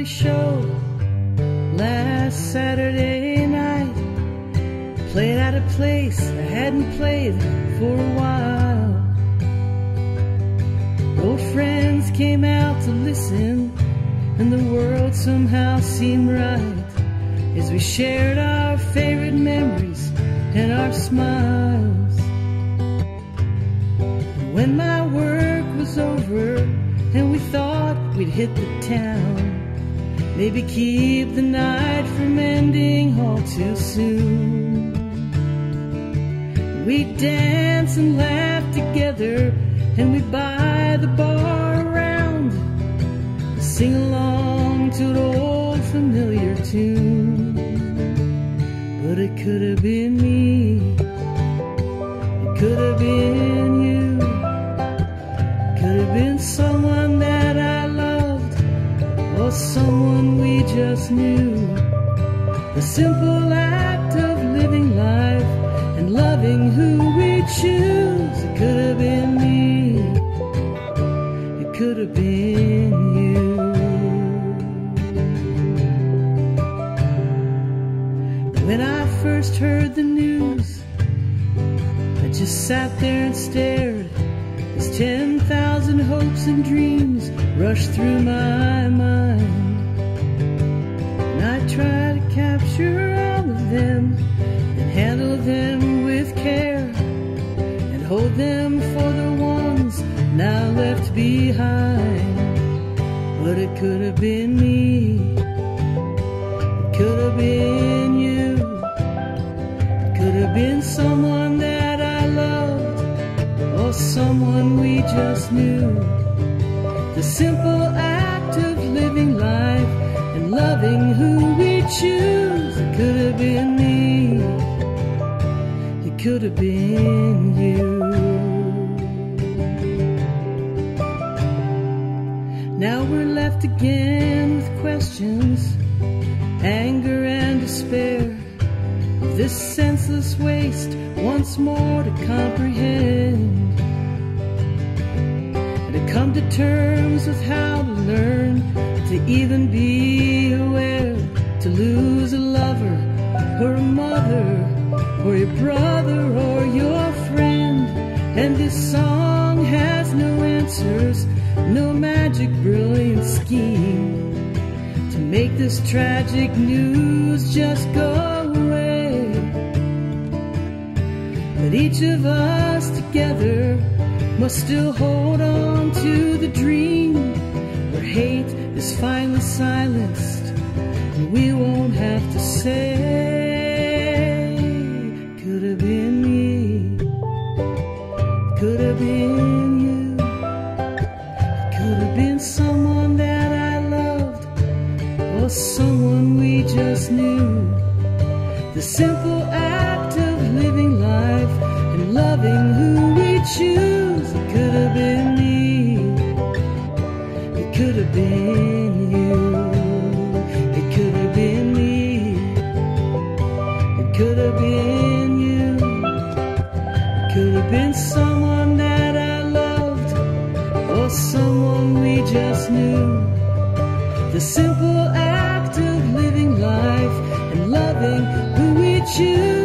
family show last Saturday night. Played at a place I hadn't played for a while. Old friends came out to listen, and the world somehow seemed right as we shared our favorite memories and our smiles. And when my work was over and we thought we'd hit the town, maybe keep the night from ending all too soon, we'd dance and laugh together, and we'd buy the bar around, sing along to an old familiar tune. But it could have been me, it could have been you, it could have been someone that I loved, or someone we just knew. The simple act of living life and loving who we choose. It could have been me, it could have been you. When I first heard the news, I just sat there and stared as 10,000 hopes and dreams rushed through my mind. And I tried to capture all of them and handle them with care, and hold them for the ones now left behind. But it could have been me, it could have been you, it could have been someone that I loved, or someone we just knew. The simple act of living life and loving who we choose. It could have been me, it could have been you. Now we're left again with questions, anger and despair, of this senseless waste once more to comprehend, and to come to terms with how to learn to even be aware, to lose a lover or a mother or your brother or your friend. And this song has no answers, no magic brilliant scheme to make this tragic news just go away. But each of us together must still hold on to the dream where hate is finally silenced, and we won't have to say, could have been me, could have been you, it could have been someone that I loved, or someone we just knew. The simple act of living life and loving who we choose. It could have been me, it could have been you, it could have been me, it could have been you, it could have been someone that I loved, or someone we just knew. The simple act of living life and loving who we choose.